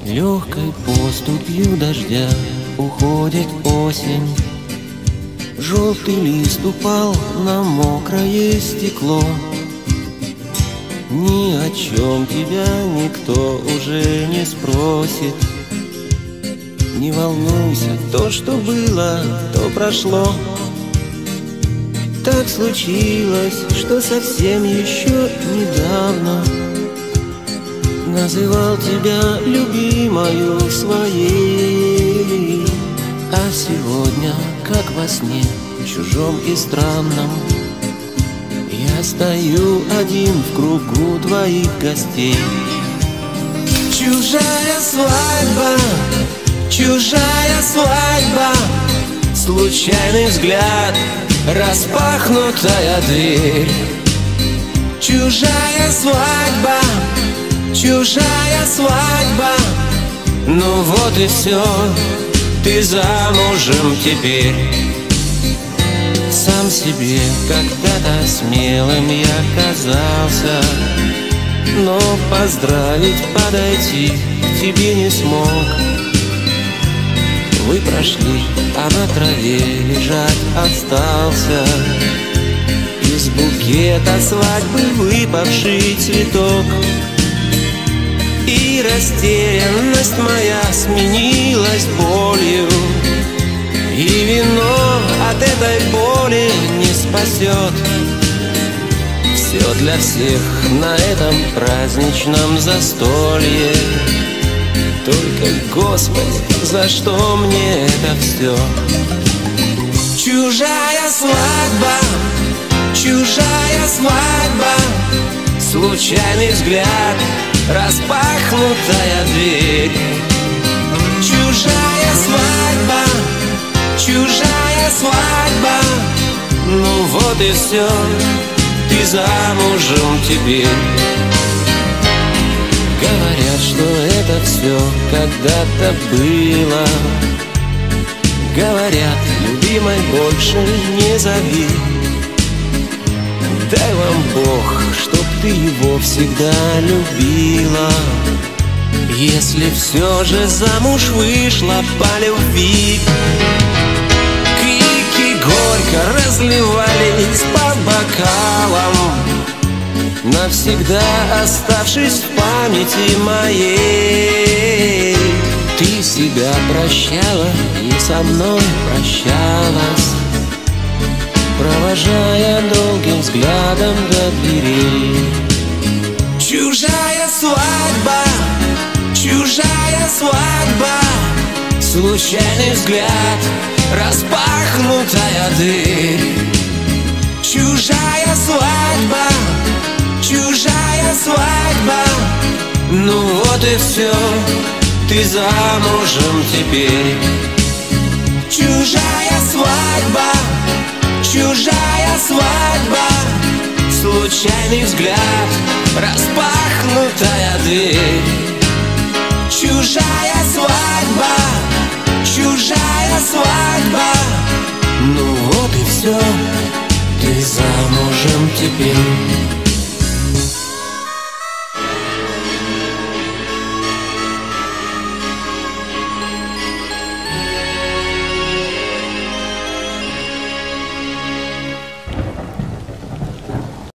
Легкой поступью дождя уходит осень. Желтый лист упал на мокрое стекло. Ни о чем тебя никто уже не спросит. Не волнуйся, то, что было, то прошло. Так случилось, что совсем еще недавно называл тебя любимою своей. А сегодня, как во сне, чужом и странном, я стою один в кругу твоих гостей. Чужая свадьба, чужая свадьба, случайный взгляд, распахнутая дверь. Чужая свадьба, чужая свадьба, ну вот и все, ты замужем теперь. Сам себе когда-то смелым я казался, но поздравить, подойти к тебе не смог. Вы прошли, а на траве лежать остался из букета свадьбы выпавший цветок. И растерянность моя сменилась болью, и вино от этой боли не спасет. Все для всех на этом праздничном застолье. Только, Господи, за что мне это все? Чужая свадьба, чужая свадьба, случайный взгляд, распахнутая дверь. Чужая свадьба, чужая свадьба, ну вот и все, ты замужем теперь. Говорят, что это все когда-то было. Говорят, любимой больше не зови. Дай вам Бог, чтоб ты его всегда любила. Если все же замуж вышла по любви. Крики горько разливались по бокалам, навсегда оставшись в памяти моей. Ты себя прощала и со мной прощалась, провожая долгим взглядом до дверей. Чужая свадьба, чужая свадьба, случайный взгляд, распахнутая дверь. Чужая свадьба, чужая свадьба, ну вот и все, ты замужем теперь. Чужая свадьба, чужая свадьба, случайный взгляд, распахнутая дверь. Чужая свадьба, чужая свадьба, ну вот и все, ты замужем теперь.